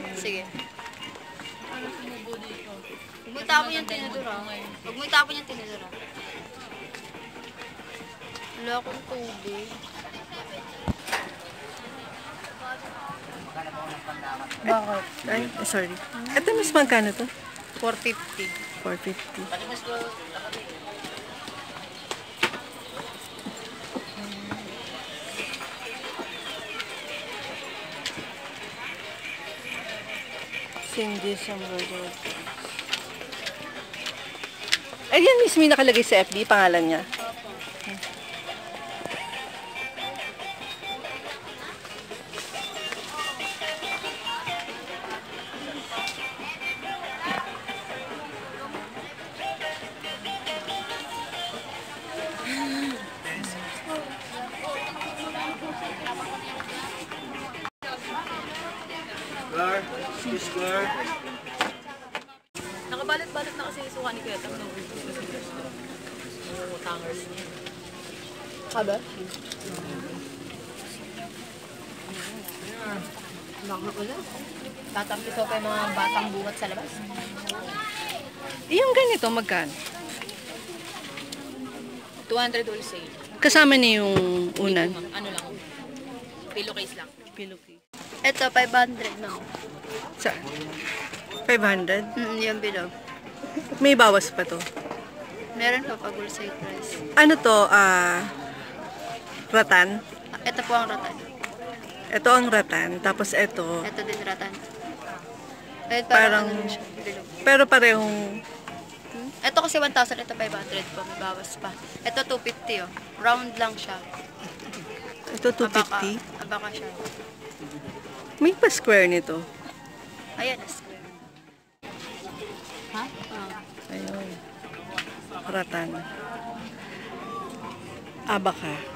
Sige. Huwag mo itapon yung tinidora. Huwag mo itapon yung tinidora. Wala akong tubig. Bakit? Ay, sorry. Ito mas magkano to? 450. 450. Cindy Sambrado. Ayan mismo yung nakalagay sa FB, pangalan niya. Nakabalat-balat na kasi yung suka ni Kuya Tam. Tangers niya. Kaba? Baka wala. Tatampiso pa yung mga batang buhat sa labas. Yung ganito, magkano? 200 wholesale. Kasama niya yung unan. Ano lang? Pillowcase lang. Pillowcase. Ito, 500 na. Saan? 500? Yung bilog. May bawas pa to. Meron pa pag wholesale price. Ano to? Ratan? Ito po ang ratan. Ito ang ratan. Tapos ito. Ito din ratan. Kahit Parang ano siya, bilog. pero parehong... Ito kasi 1,000, ito 500 po, may bawas pa. Ito 250 oh. Round lang siya. Ito 250? Abaka siya. May pa-square nito. Ayan, square. Ha? Ayun. Ratan. Abaka.